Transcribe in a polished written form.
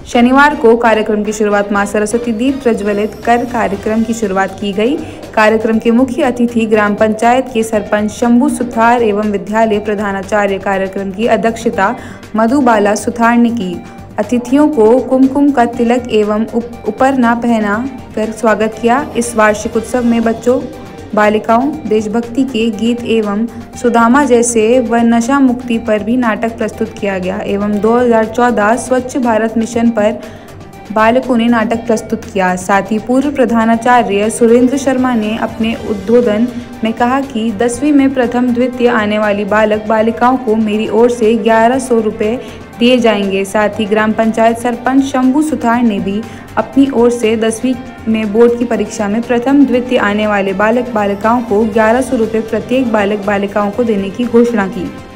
शनिवार को कार्यक्रम की शुरुआत मां सरस्वती दीप प्रज्वलित कर कार्यक्रम की शुरुआत की गई। कार्यक्रम के मुख्य अतिथि ग्राम पंचायत के सरपंच शंभू सुथार एवं विद्यालय प्रधानाचार्य। कार्यक्रम की अध्यक्षता मधुबाला सुथार ने की। अतिथियों को कुमकुम का तिलक एवं उपरना पहना कर स्वागत किया। इस वार्षिक उत्सव में बच्चों बालिकाओं देशभक्ति के गीत एवं सुदामा जैसे व नशा मुक्ति पर भी नाटक प्रस्तुत किया गया एवं 2014 स्वच्छ भारत मिशन पर बालकों ने नाटक प्रस्तुत किया। साथ ही पूर्व प्रधानाचार्य सुरेंद्र शर्मा ने अपने उद्बोधन में कहा कि 10वीं में प्रथम द्वितीय आने वाली बालक बालिकाओं को मेरी ओर से 1100 रुपये दिए जाएंगे। साथ ही ग्राम पंचायत सरपंच शंभू सुथार ने भी अपनी ओर से 10वीं में बोर्ड की परीक्षा में प्रथम द्वितीय आने वाले बालक बालिकाओं को 1100 रुपये प्रत्येक बालक बालिकाओं को देने की घोषणा की।